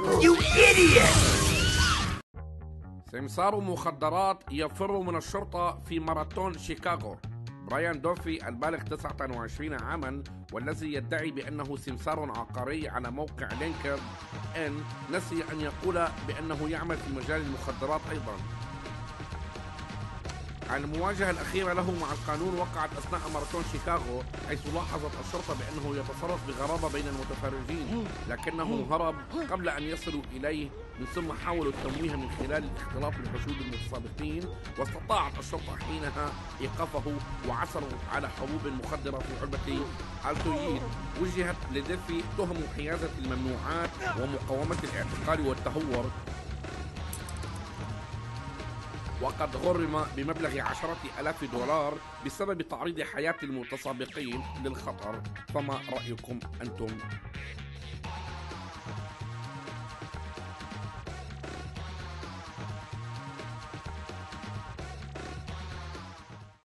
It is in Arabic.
You idiot! سمسار مخدرات يفر من الشرطة في ماراثون شيكاغو. برايان دوفي البالغ 29 عاما والذي يدعي بأنه سمسار عقاري على موقع لينكد إن نسي أن يقول بأنه يعمل في مجال المخدرات أيضا. المواجهة الأخيرة له مع القانون وقعت أثناء ماراثون شيكاغو، حيث لاحظت الشرطة بأنه يتصرف بغرابة بين المتفرجين، لكنه هرب قبل أن يصلوا إليه، من ثم حاولوا التمويه من خلال الاختلاط بحشود المتسابقين، واستطاعت الشرطة حينها إيقافه وعثروا على حبوب مخدرة في علبة التوييد. وجهت لديفي تهم حيازة الممنوعات ومقاومة الاعتقال والتهور، وقد غرم بمبلغ 10,000 دولار بسبب تعريض حياة المتسابقين للخطر. فما رأيكم أنتم؟